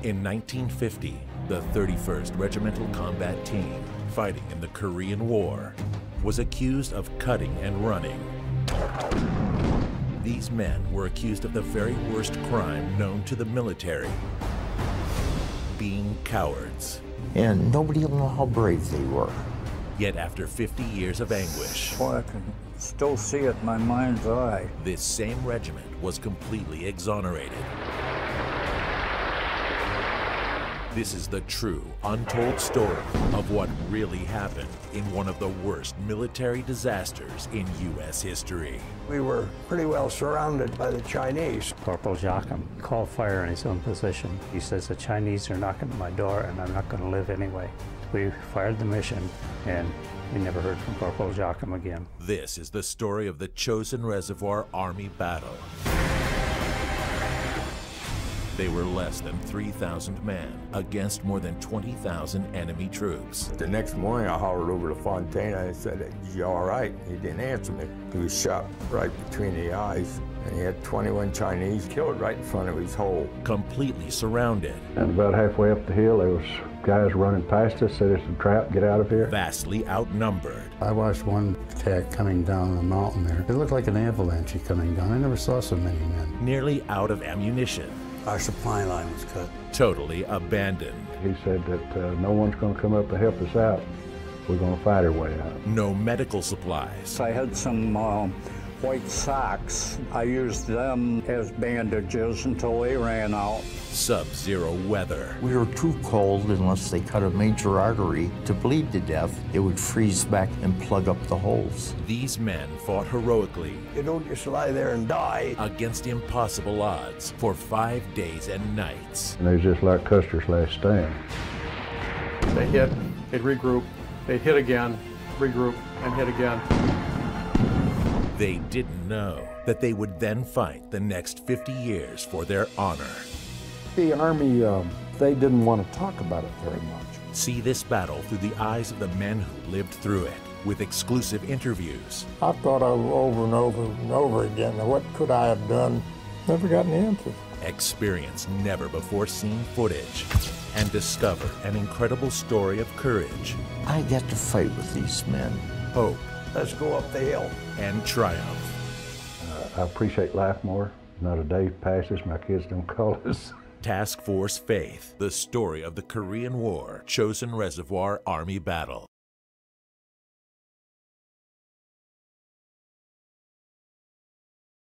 In 1950, the 31st Regimental Combat Team, fighting in the Korean War, was accused of cutting and running. These men were accused of the very worst crime known to the military, being cowards. And nobody will know how brave they were. Yet after 50 years of anguish, Boy, I can still see it in my mind's eye. this same regiment was completely exonerated. This is the true, untold story of what really happened in one of the worst military disasters in U.S. history. We were pretty well surrounded by the Chinese. Corporal Joachim called fire in his own position. He says, the Chinese are knocking at my door and I'm not going to live anyway. We fired the mission and we never heard from Corporal Joachim again. This is the story of the Chosin Reservoir Army Battle. They were less than 3,000 men against more than 20,000 enemy troops. The next morning, I hollered over to Fontana and said, "Is you all right?" He didn't answer me. He was shot right between the eyes, and he had 21 Chinese killed right in front of his hole. Completely surrounded. And about halfway up the hill, there was guys running past us, said, "It's a trap, get out of here." Vastly outnumbered. I watched one attack coming down the mountain there. It looked like an avalanche coming down. I never saw so many men. Nearly out of ammunition. Our supply line was cut. Totally abandoned. He said that no one's going to come up to help us out. We're going to fight our way out. No medical supplies. I had some white socks. I used them as bandages until they ran out. Sub-zero weather. We were too cold unless they cut a major artery to bleed to death. It would freeze back and plug up the holes. These men fought heroically You don't just lie there and die. against impossible odds for 5 days and nights. And it was just like Custer's last stand. They hit, they'd regroup, they'd hit again, regroup, and hit again. They didn't know that they would then fight the next 50 years for their honor. The Army, they didn't want to talk about it very much. See this battle through the eyes of the men who lived through it, with exclusive interviews, I've thought over and over and over again, what could I have done? Never got an answer. experience never before seen footage, and discover an incredible story of courage, I got to fight with these men. hope, Let's go up the hill. and triumph. I appreciate life more. Not a day passes my kids don't call us. Task Force Faith, the story of the Korean War, Chosin Reservoir Army Battle.